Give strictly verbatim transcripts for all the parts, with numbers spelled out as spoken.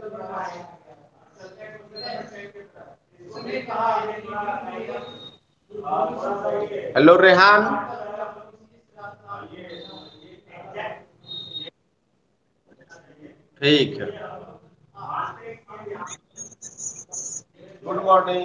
Hello Rehan, ठीक है। Good morning.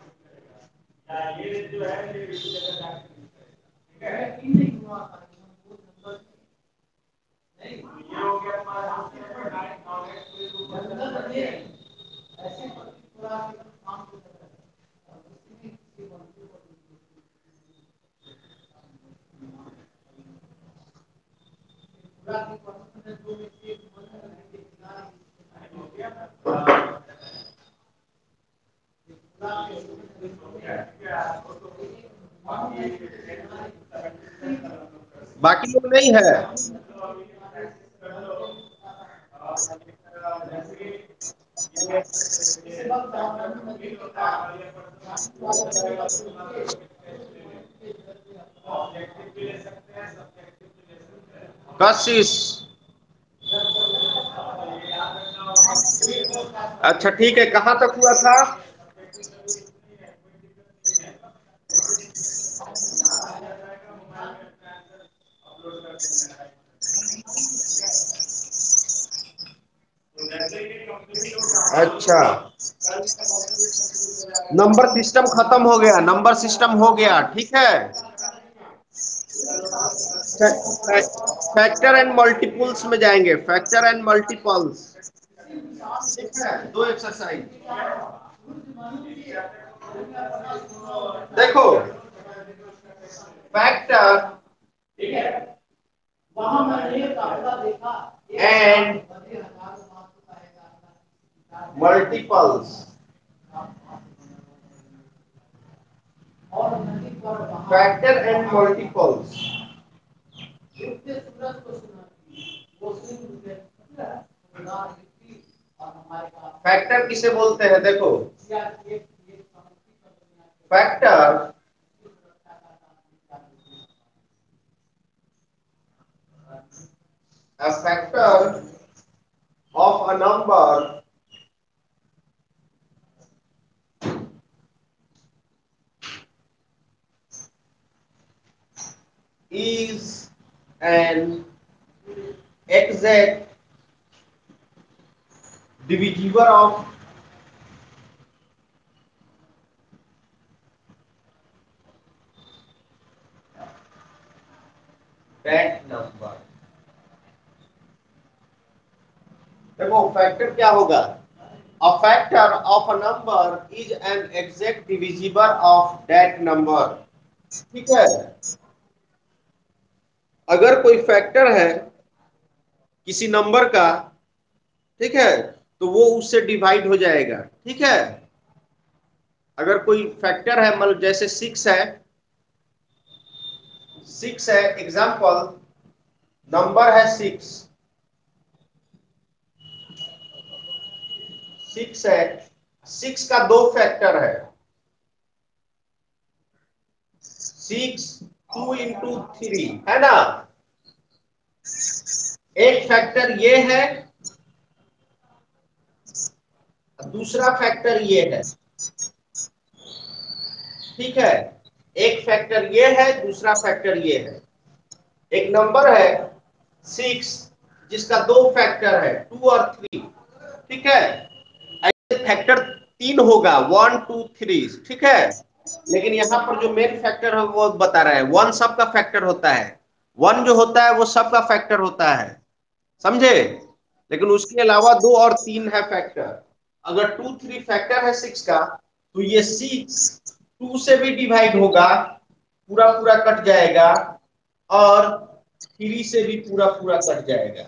बाकी लोग नहीं है? कशिश, अच्छा ठीक है। कहाँ तक हुआ था? अच्छा, नंबर सिस्टम खत्म हो गया, नंबर सिस्टम हो गया, ठीक है। फैक्टर एंड मल्टीपल्स में जाएंगे, फैक्टर एंड मल्टीपल्स, ठीक है। दो एक्सरसाइज देखो। Factor and multiples, factor and multiples. Factor किसे बोलते हैं? देखो, factor a factor of a number is an exact divisor of that number। देखो फैक्टर क्या होगा? A factor of a number is an exact divisor of that number। ठीक है, अगर कोई फैक्टर है किसी नंबर का, ठीक है, तो वो उससे डिवाइड हो जाएगा, ठीक है। अगर कोई फैक्टर है, मतलब जैसे सिक्स है, सिक्स है एग्जाम्पल, नंबर है सिक्स, सिक्स है, सिक्स का दो फैक्टर है, सिक्स टू इंटू थ्री है ना। एक फैक्टर ये है, दूसरा फैक्टर ये है, ठीक है। एक फैक्टर ये है, दूसरा फैक्टर ये है। एक नंबर है सिक्स जिसका दो फैक्टर है, टू और थ्री, ठीक है। ऐसे फैक्टर तीन होगा, वन टू थ्री, ठीक है। लेकिन यहाँ पर जो मेन फैक्टर है वो बता रहा है, वन सबका फैक्टर होता है, वन जो होता है वो सबका फैक्टर होता है, समझे। लेकिन उसके अलावा दो और तीन है फैक्टर। अगर टू थ्री फैक्टर है सिक्स का, तो ये सिक्स टू से भी डिवाइड होगा, पूरा पूरा कट जाएगा, और थ्री से भी पूरा पूरा कट जाएगा।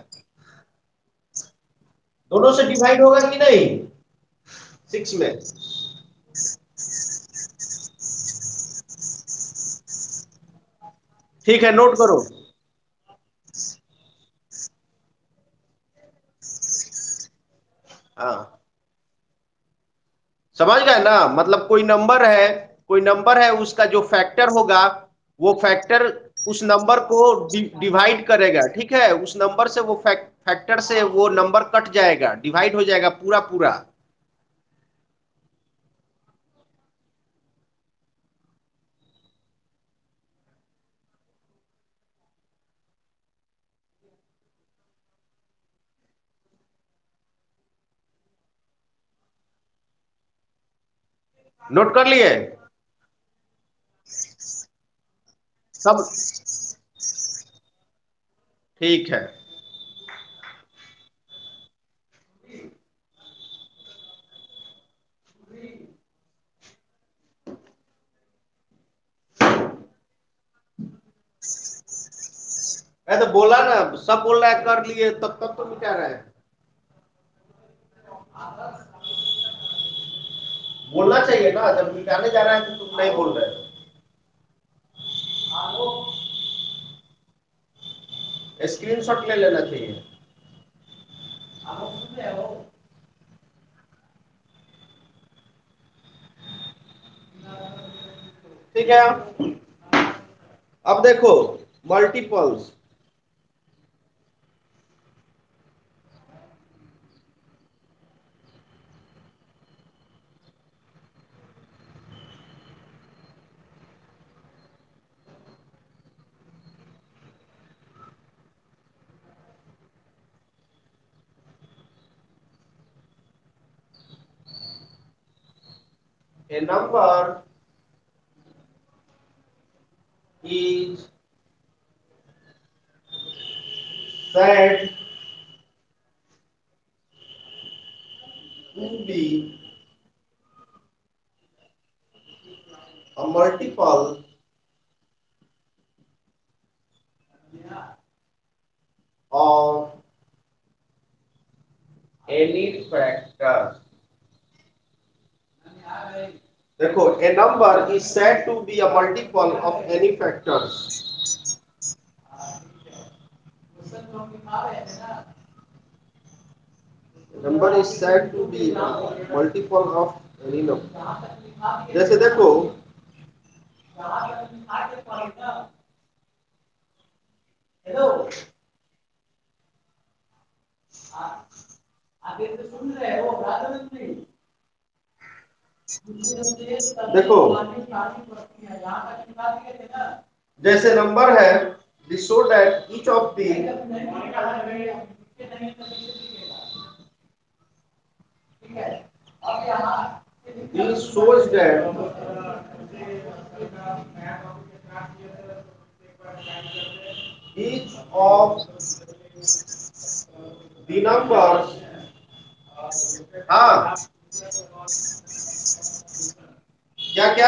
दोनों से डिवाइड होगा कि नहीं सिक्स में? ठीक है, नोट करो। हाँ, समझ गए ना? मतलब कोई नंबर है, कोई नंबर है, उसका जो फैक्टर होगा वो फैक्टर उस नंबर को डिवाइड करेगा, ठीक है। उस नंबर से वो फैक्ट फैक्टर से वो नंबर कट जाएगा, डिवाइड हो जाएगा पूरा पूरा। नोट कर लिए सब? ठीक है। मैं तो बोला ना, सब बोल रहा है कर लिए, तब तब तो मिटा रहा है। बोलना चाहिए ना, जब मिटाने जा रहा है तो तुम नहीं बोल रहे हो। स्क्रीनशॉट ले लेना चाहिए। ठीक है, अब देखो multiples. A number is said to be a multiple of any factor। देखो, a number is said to be a multiple of any factors। Number is said to be a multiple of any number। जैसे देखो, hello, आगे तो सुन रहे हो, देखो जैसे number है, we show that each of the this shows that each of the numbers, हाँ क्या क्या,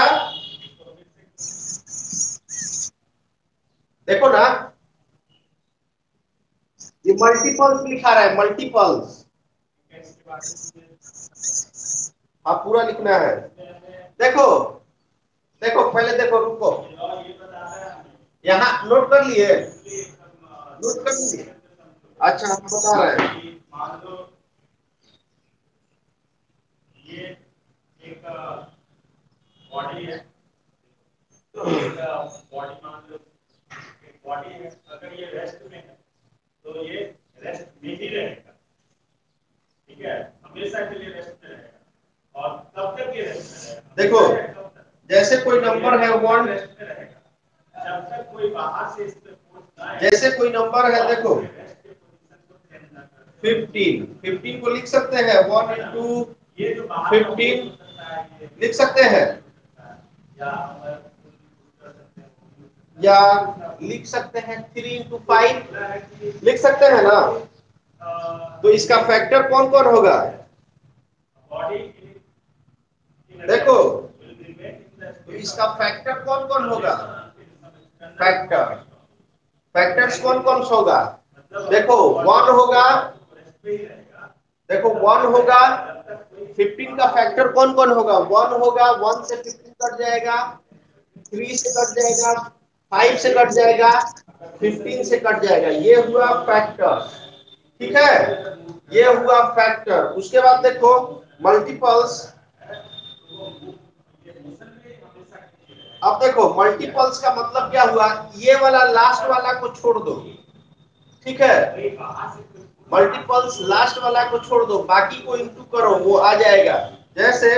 देखो ना, ये मल्टीपल्स लिखा रहा है, मल्टीपल्स। हाँ पूरा लिखना है। देखो देखो पहले देखो, रुको, यहाँ नोट कर लिए, नोट कर लिए। अच्छा हम बता रहे हैं, ये एक बॉडी है, बॉडी मान लो एक बॉडी है, अगर ये रेस्ट में है तो ये रेस्ट में ही रहेगा, ठीक है, हमेशा के लिए रेस्ट में रहेगा। और कब तक ये रेस्ट में रहेगा? देखो जैसे कोई नंबर है वन, रेस्ट में रहेगा जब तक कोई बाहर से इस पे फोर्स ना आए। जैसे कोई नंबर है, देखो फिफ्टीन, फिफ्टीन को लिख सकते हैं वन इंटू फिफ्टीन लिख सकते हैं, या लिख सकते हैं थ्री इंटू फाइव लिख सकते हैं ना। तो इसका फैक्टर कौन कौन होगा? देखो तो इसका फैक्टर कौन कौन होगा? फैक्टर फैक्टर्स कौन कौन सा होगा? देखो वन होगा, देखो वन होगा, फिफ्टीन का फैक्टर कौन कौन होगा? वन होगा, वन से फिफ्टीन कट जाएगा, थ्री से कट जाएगा, फाइव से कट जाएगा, फिफ्टीन से कट जाएगा। ये हुआ फैक्टर, ठीक है, ये हुआ फैक्टर। उसके बाद देखो मल्टीपल्स। अब देखो मल्टीपल्स का मतलब क्या हुआ? ये वाला लास्ट वाला को छोड़ दो, ठीक है, मल्टीपल्स लास्ट वाला को छोड़ दो, बाकी को इंटू करो, वो आ जाएगा। जैसे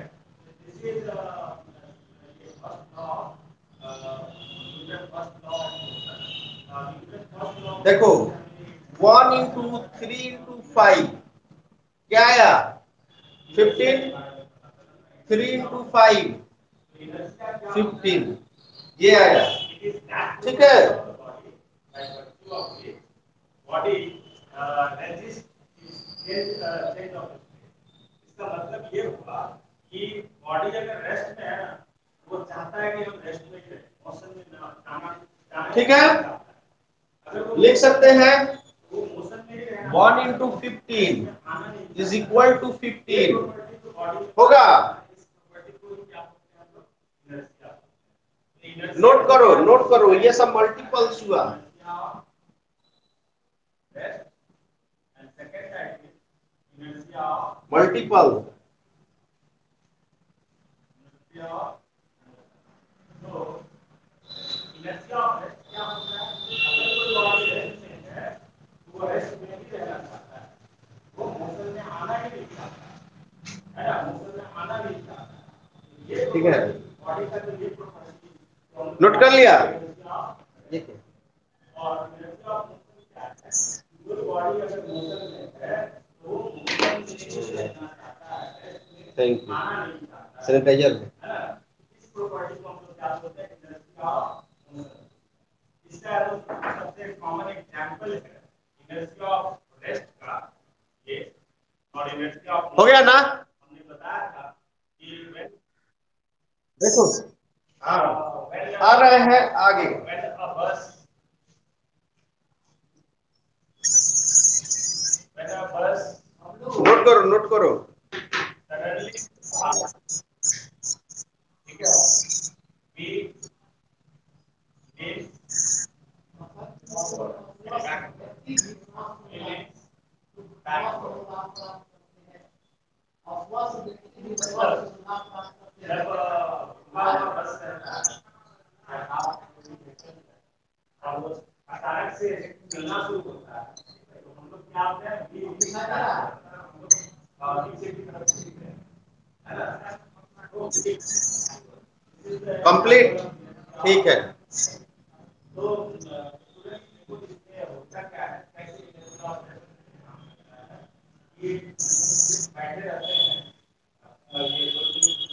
देखो one into three into five क्या आया? Fifteen. Three into five fifteen, ये आया। ठीक है, इसका मतलब ये हुआ कि बॉडी अगर रेस्ट में है ना, वो चाहता है कि हम रेस्ट में ही रहें, मौसम में ना खाना। ठीक है, लिख सकते हैं one into fifteen is equal to fifteen होगा। नोट करो, नोट करो, ये सब मल्टीपल्स हुआ। मल्टीपल ठीक है, नोट कर लिया। देखिए थैंक यू, सैनिटाइजर इसका सबसे कॉमन एग्जांपल है एनर्जी ऑफ रेस्ट का, ये और एनर्जी ऑफ हो गया ना। हमने बताया था कि देखो हाँ आ रहे हैं आगे। नोट करो, नोट करो। ठीक है, अचानक से चलना शुरू होता है तो हम लोग क्या होते हैं, कंप्लीट। ठीक है, तो होता क्या है, बैठे रहते हैं ये दो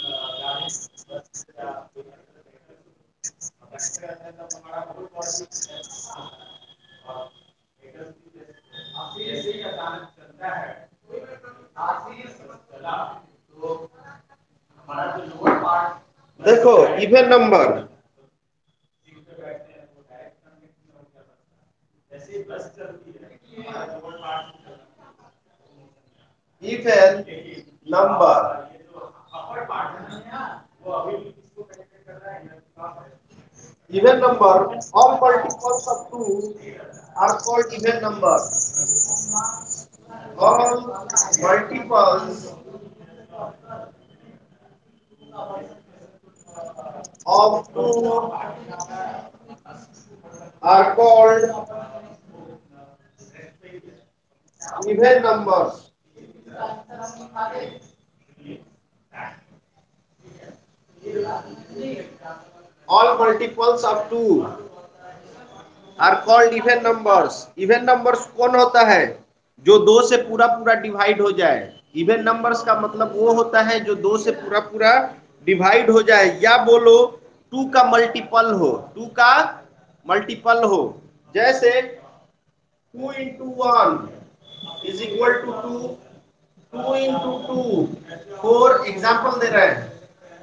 देखो even number even number even number all multiples of two are called even number. All multiples of two are called even numbers. All multiples of two are called even numbers. Even numbers कौन होता है? जो दो से पूरा पूरा divide हो जाए। इवन नंबर्स का मतलब वो होता है जो दो से पूरा पूरा डिवाइड हो जाए, या बोलो टू का मल्टीपल हो, टू का मल्टीपल हो। जैसे two into one is equal to two, two into two four, example दे रहे हैं।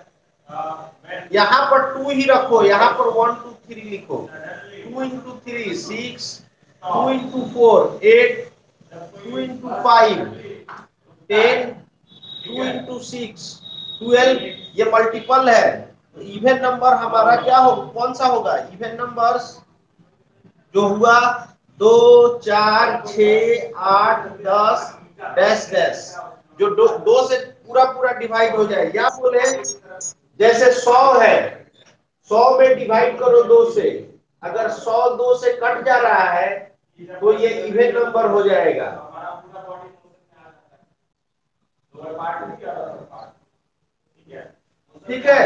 यहाँ पर टू ही रखो, यहाँ पर वन टू थ्री लिखो। Two into three six, two into four eight, two into five ten, two into six twelve. ये मल्टीपल है। इवन नंबर हमारा क्या हो, कौन सा होगा? इवन नंबर्स जो हुआ दो चार छ आठ दस डैश डैश, जो दो, दो से पूरा पूरा डिवाइड हो जाए। या बोले जैसे सौ है, सौ में डिवाइड करो दो से, अगर सौ दो से कट जा रहा है तो ये इवन नंबर हो जाएगा। ठीक है।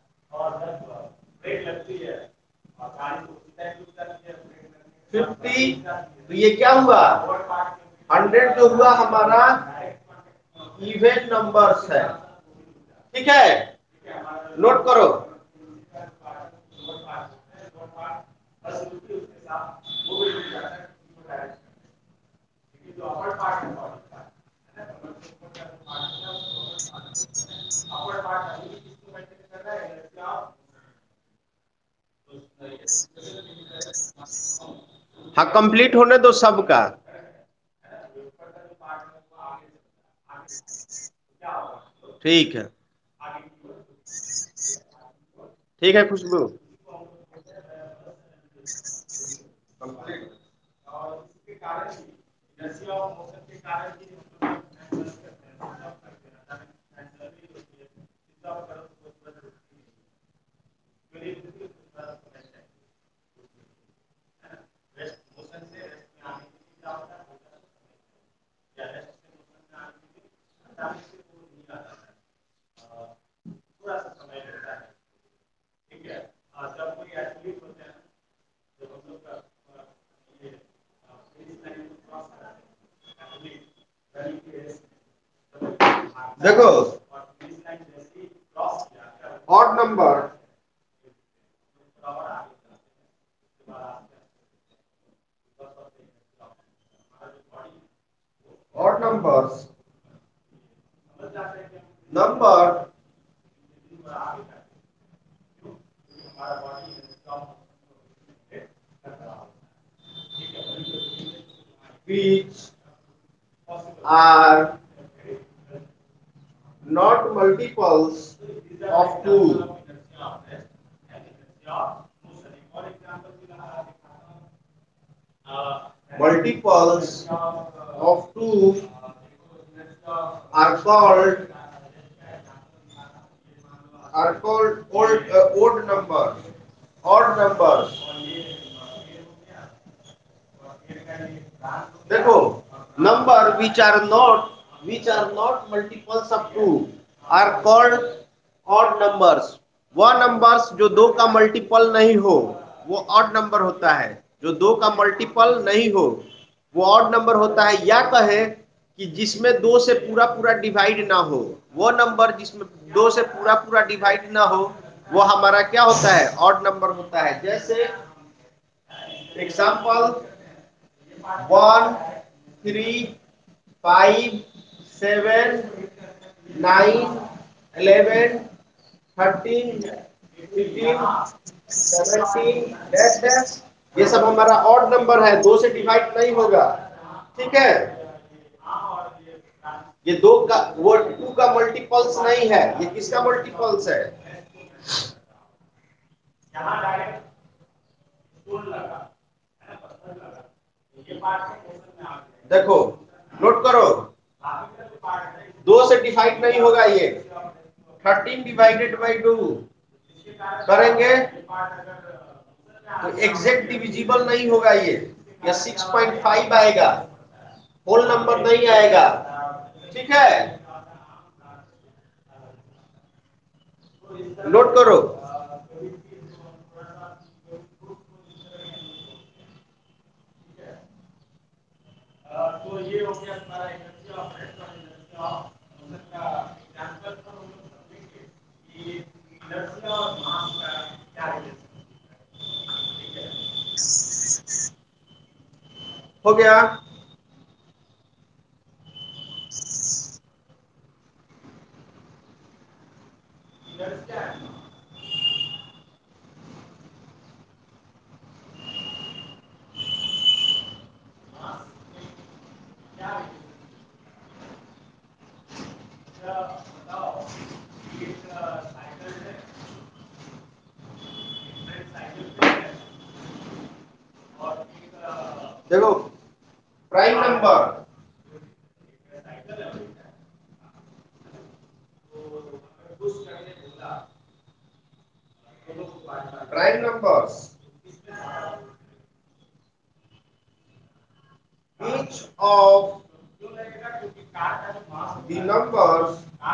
फिफ्टी, तो ये क्या हुआ, हंड्रेड जो हुआ हमारा इवन नंबर्स है। ठीक है, नोट करो। हाँ, कंप्लीट होने दो सबका। ठीक है, ठीक है खुशबू। देखो, odd number odd numbers number which are not multiples of two. Multiples of two are called are called odd uh, odd numbers. Odd numbers. देखो, number which are not which are not multiples of two are called odd numbers. वह numbers जो दो का multiple नहीं हो वो odd number होता है। जो दो का मल्टीपल नहीं हो वो ऑड नंबर होता है। या कहे कि जिसमें दो से पूरा पूरा डिवाइड ना हो, वो नंबर जिसमें दो से पूरा पूरा डिवाइड ना हो वो हमारा क्या होता है, ऑड नंबर होता है। जैसे example one, three, five, seven, nine, eleven, thirteen, fifteen, seventeen, dash dash, ये सब हमारा ऑड नंबर है, दो से डिवाइड नहीं होगा। ठीक है, ये दो का वो टू का मल्टीपल्स नहीं है, ये किसका मल्टीपल्स है। देखो, नोट करो, दो से डिवाइड नहीं होगा ये। थर्टीन डिवाइडेड बाई टू करेंगे तो एग्जैक्ट डिविजिबल नहीं होगा ये, या सिक्स पॉइंट फाइव आएगा, होल नंबर नहीं आएगा। ठीक है, नोट करो। तो ये हो गया हमारा energy of energy of example पर हम लोग समझेंगे कि इनर्जी और मास का क्या रिलेशन है। हो गया। इनर्जी क्या है, मास क्या है, बताओ। एक साइकिल है, साइकिल है, और एक देखो prime number prime numbers each of the numbers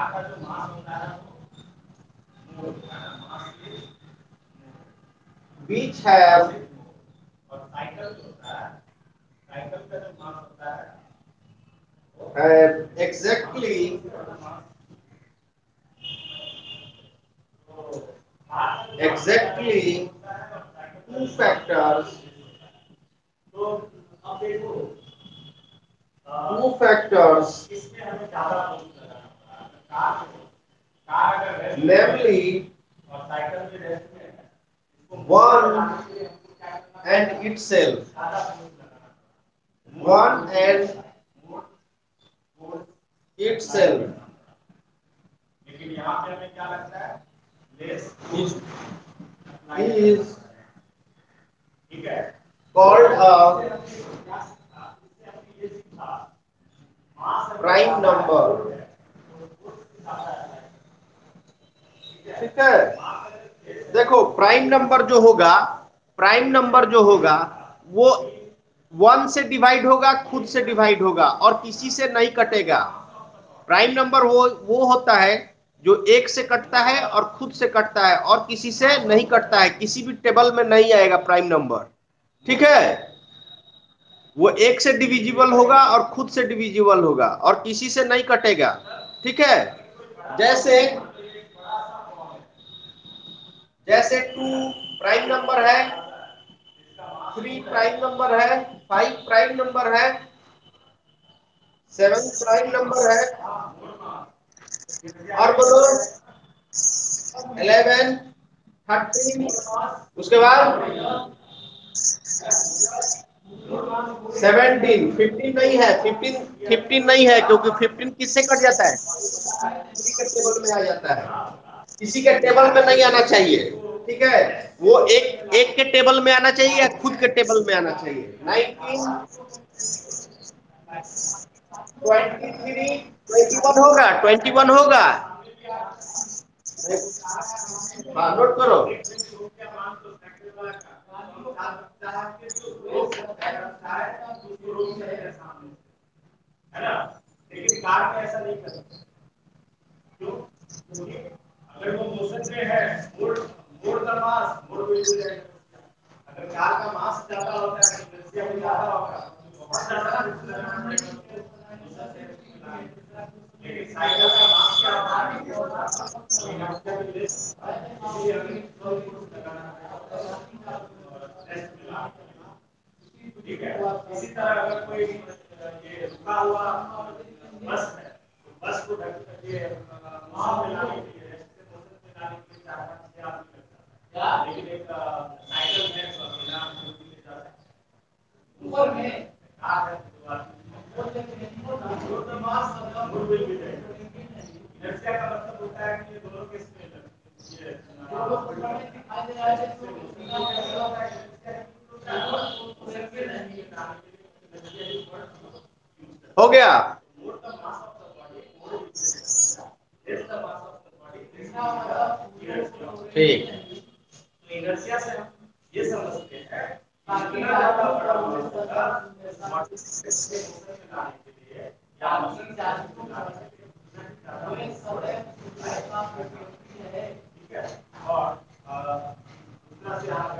which have have exactly exactly two factors two factors namely one and itself one and itself is is called a prime number। ठीक है, देखो prime number जो होगा prime number जो होगा वो one से divide होगा, खुद से डिवाइड होगा और किसी से नहीं कटेगा। प्राइम नंबर वो वो होता है जो एक से कटता है और खुद से कटता है और किसी से नहीं कटता है, किसी भी टेबल में नहीं आएगा प्राइम नंबर। ठीक है, वो एक से डिविजिबल होगा और खुद से डिविजिबल होगा और किसी से नहीं कटेगा। ठीक है, जैसे जैसे टू प्राइम नंबर है, थ्री प्राइम नंबर है, फाइव प्राइम नंबर है, सेवन प्राइम नंबर है, और बोलो इलेवन, थर्टीन, उसके बाद सेवनटीन, फिफ्टीन नहीं है, फिफ्टीन फिफ्टीन नहीं है क्योंकि फिफ्टीन किससे कट जाता है, किसी के टेबल में आ जाता है, किसी के टेबल में नहीं आना चाहिए। ठीक है, वो एक एक के टेबल में आना चाहिए या खुद के टेबल में आना चाहिए। Nineteen, twenty three, twenty one होगा, ट्वेंटी वन होगा, हाँ नोट करो। है ना, लेकिन कार में ऐसा नहीं करता। क्यों? क्योंकि अगर वो मोशन में है, मोड़ मोड़ का मास मोड़ भी हो जाएगा। अगर कार का मास ज्यादा होता है, इनर्शिया भी ज्यादा होगा, तो बहुत ज्यादा लगाना पड़ेगा। लेकिन साइकिल का मास क्या होता है, इनर्शिया भी लेस, इसलिए हमें थोड़ी फोर्स लगाना पड़ेगा। ठीक है, इसी तरह अगर कोई ये रुका हुआ बस है, तो बस को ढक के वहां पे लाने के लिए, रेस्ट से मोशन पे लाने के लिए चार पांच छह आदमी लगता है, लेकिन एक साइकिल है तो बिना आदमी के जाता है ऊपर में कार है तो आदमी वो तो मास मूव भी जाएगा। इनर्शिया का मतलब होता है कि दोनों के स्केल ये दोनों में दिखाई दे रहा है हो गया। ठीक, इनर्शिया से हम ये समझते हैं कितना ज्यादा बड़ा होगा के लिए या मशीन चार्ज को लाने के लिए ठीक है, और दूसरा से आप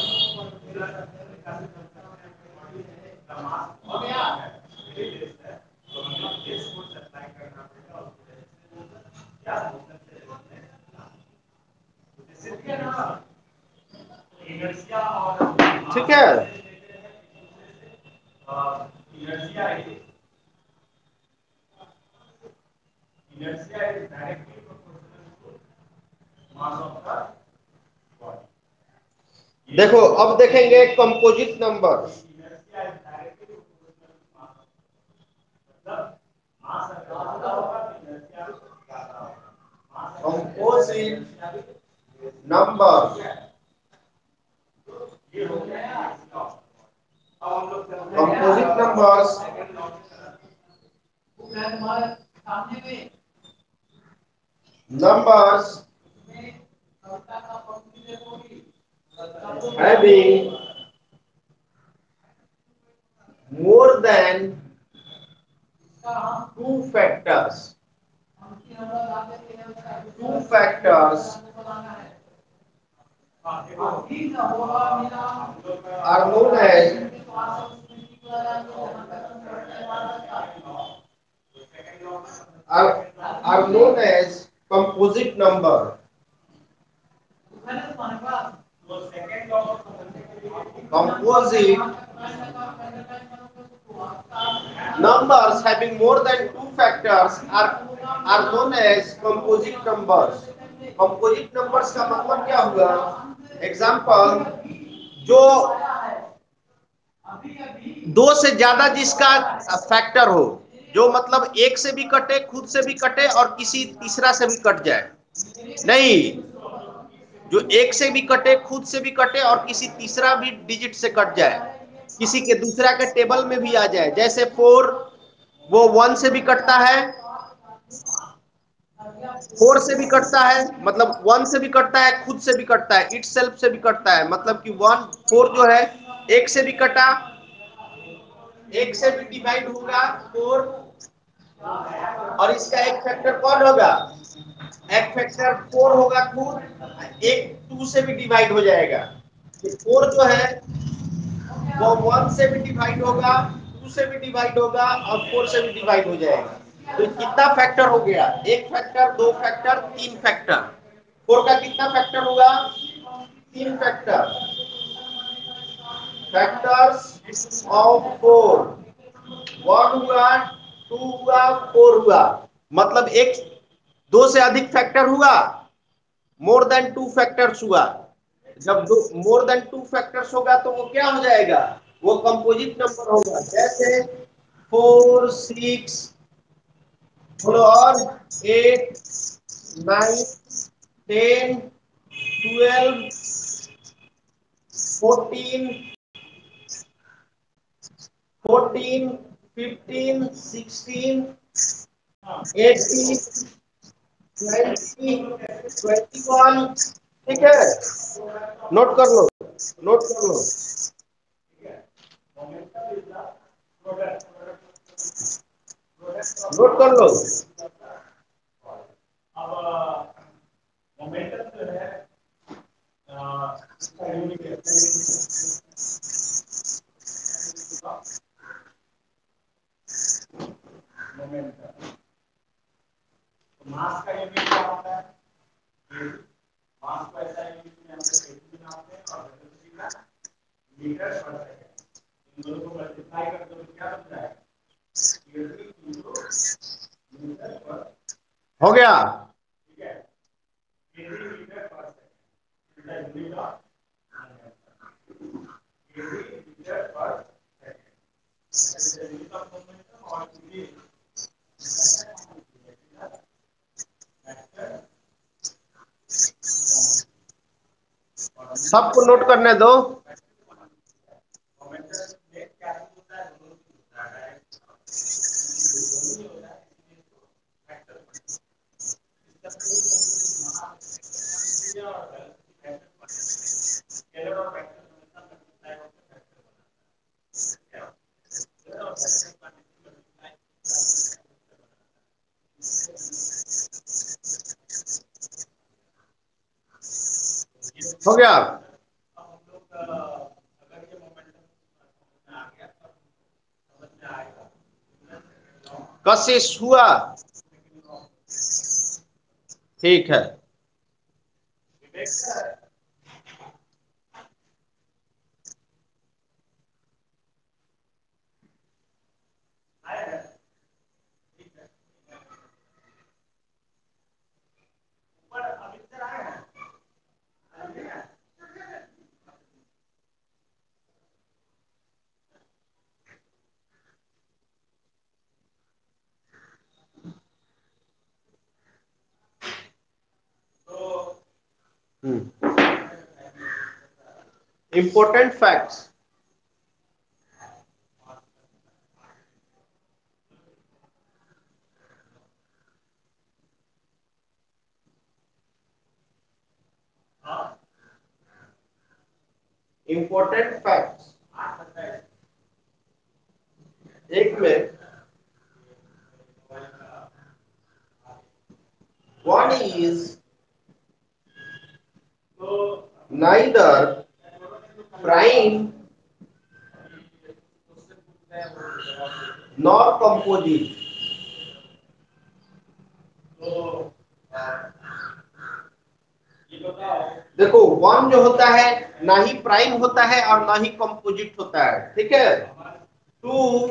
हो गया तो हमें बेस को सप्लाई करना पड़ेगा क्या ठीक है। Inertia inertia is directly proportional to mass of the body. देखो अब देखेंगे composite number. Inertia is directly proportional to mass of मतलब मास ज्यादा होगा तो इनर्शिया ज्यादा होगा। कंपोजिट नंबर ये हो गया अब हम लोग composite numbers numbers having more than two factors two factors are known as are, are known as composite number. Composite numbers having more than two factors are are known as composite numbers. Composite numbers का मतलब क्या हुआ? Example, जो दो से ज्यादा जिसका factor हो, जो मतलब एक से भी कटे, खुद से भी कटे और किसी तीसरा से भी कट जाए, नहीं, जो एक से भी कटे, खुद से भी कटे और किसी तीसरा भी डिजिट से कट जाए, किसी के दूसरा के टेबल में भी आ जाए। जैसे फोर, वो वन से भी कटता है, फोर से भी कटता है, मतलब वन से भी कटता है, खुद से भी कटता है, इट सेल्फ से भी कटता है। मतलब कि वन फोर जो है एक से भी कटा, एक से भी डिवाइड होगा फोर, और इसका एक फैक्टर कौन होगा? एक फैक्टर फोर होगा खुद, एक टू से भी डिवाइड हो जाएगा। फोर जो है वो वन से भी डिवाइड होगा, टू से भी डिवाइड होगा और फोर से भी डिवाइड हो जाएगा। तो कितना फैक्टर हो गया? एक फैक्टर, दो फैक्टर, तीन फैक्टर। फोर का कितना फैक्टर होगा? तीन factor. Factors of four, one हुआ, टू हुआ, फोर हुआ। मतलब एक, दो से अधिक फैक्टर हुआ, मोर देन टू फैक्टर्स हुआ। जब दो मोर देन टू फैक्टर्स होगा तो वो क्या हो जाएगा? वो कंपोजिट नंबर होगा। जैसे फोर, सिक्स, और eight, nine, ten, twelve, fourteen, fourteen, fifteen, sixteen, eighteen, twenty, twenty one. ठीक है, नोट कर लो, नोट कर लो। नोट कर लो। हो गया? सबको नोट करने दो। हो गया? कशिश हुआ? ठीक है। Important facts. इंपॉर्टेंट फैक्ट्स, एक में is neither prime nor composite। देखो वन जो होता है ना ही प्राइम होता है और ना ही कंपोजिट होता है, ठीक है। Two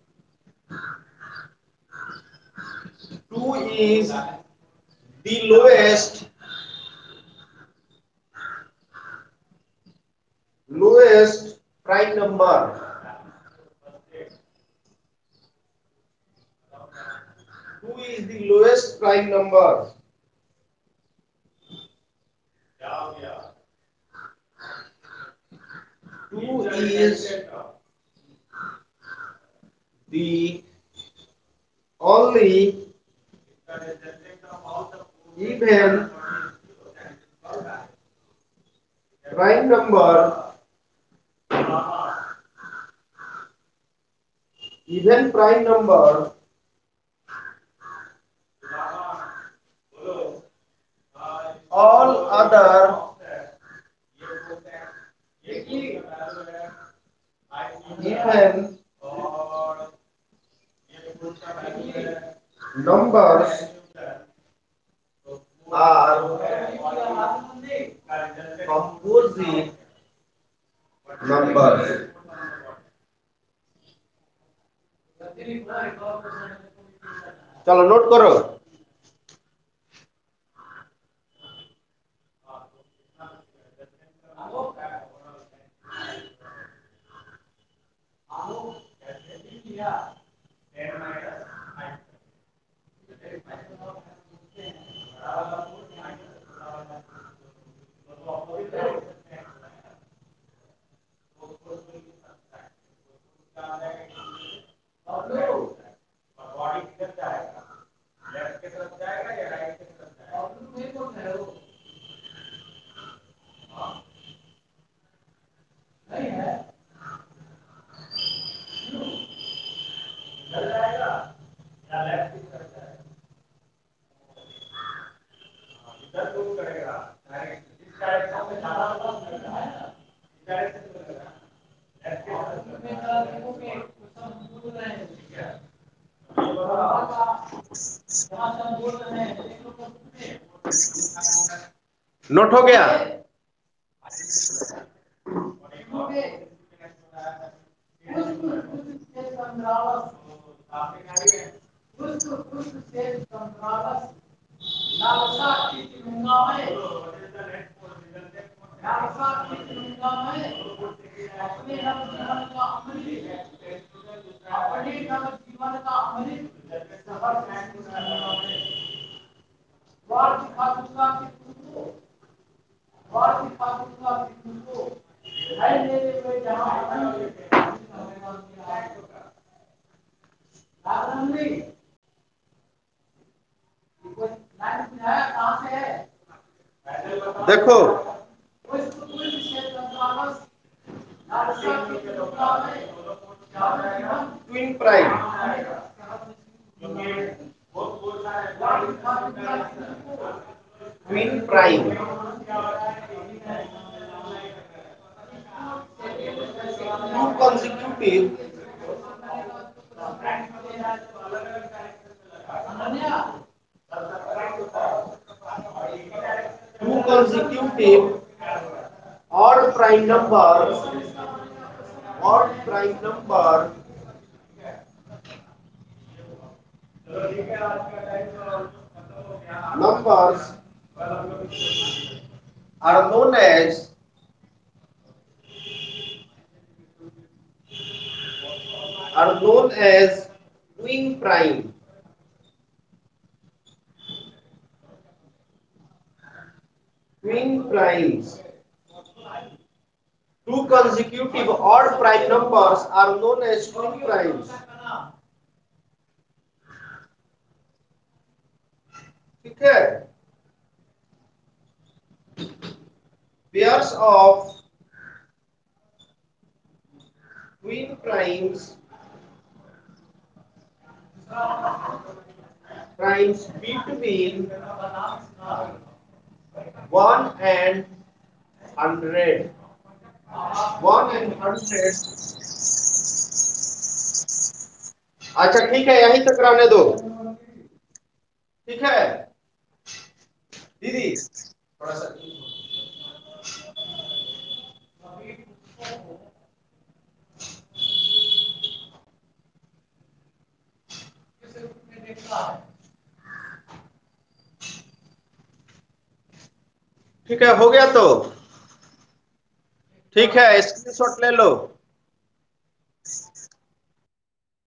two is the lowest lowest prime number. Two is the lowest prime number. Two is the only even prime number even prime number all other even numbers are composite numbers। चलो note करो। Note हो गया। देखो twin prime twin prime two consecutive two consecutive odd prime numbers odd prime number numbers are known as are known as twin prime। Twin primes, two consecutive odd prime numbers are known as twin primes। ठीक है। Pairs of twin primes times between one and hundred. One and hundred. अच्छा ठीक है, यहीं तक रहने दो। ठीक है दीदी, थोड़ा सा ठीक है, हो गया तो ठीक है, स्क्रीनशॉट ले लो।